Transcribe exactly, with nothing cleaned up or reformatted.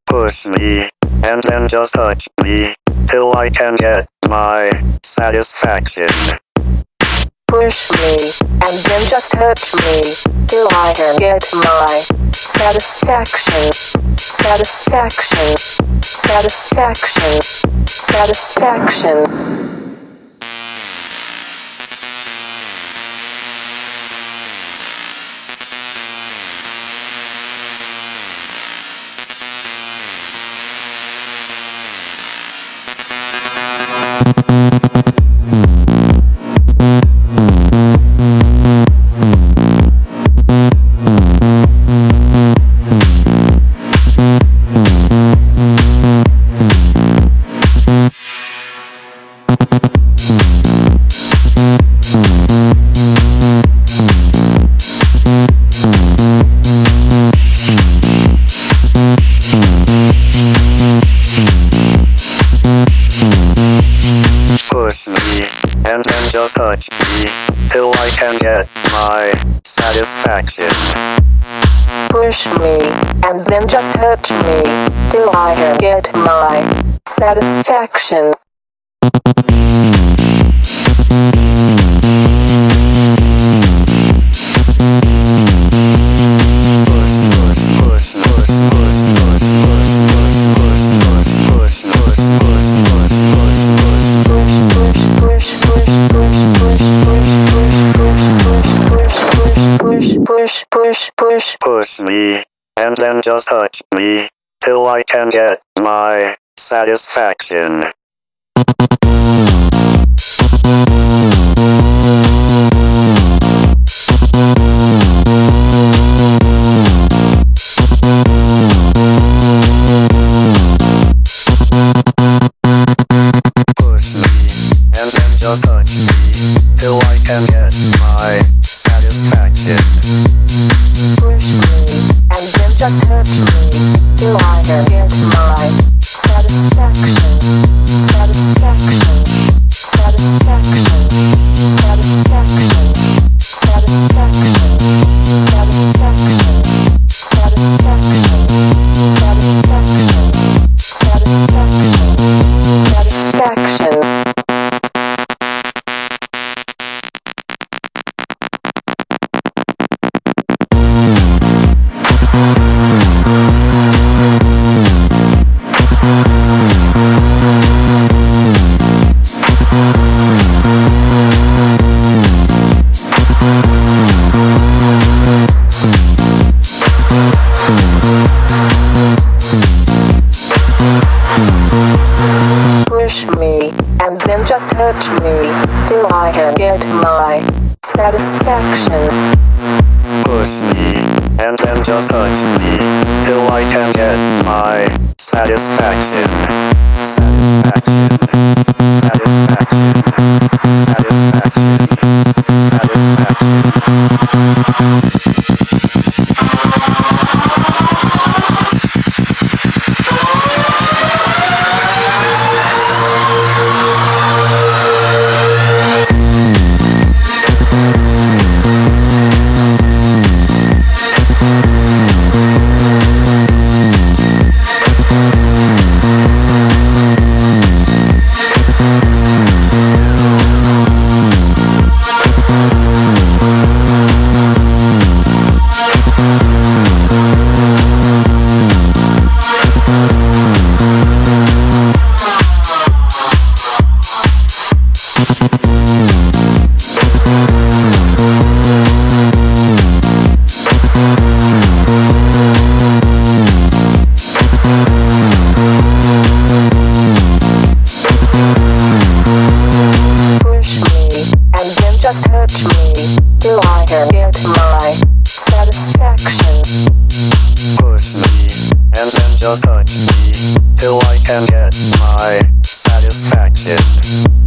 Push me, and then just touch me, till I can get my satisfaction. Push me, and then just touch me, till I can get my satisfaction. Satisfaction. Satisfaction. Satisfaction. Push me, and then just touch me, till I can get my satisfaction. Push me, and then just touch me, till I can get my satisfaction. Push, push, push. Push me, and then just touch me, till I can get my satisfaction. Push me, and then just touch me, till I can get my satisfaction. Push me, and then just touch me, till I can get my satisfaction. Satisfaction. Satisfaction. Satisfaction. Satisfaction. Satisfaction. Satisfaction. Satisfaction. Satisfaction. Satisfaction. Push me, and then just touch me, till I can get my satisfaction. Push me, and then just touch me, till I can get my satisfaction. Satisfaction. Satisfaction. Satisfaction. Just touch me, till I can get my satisfaction. Push me, and then just touch me, till I can get my satisfaction.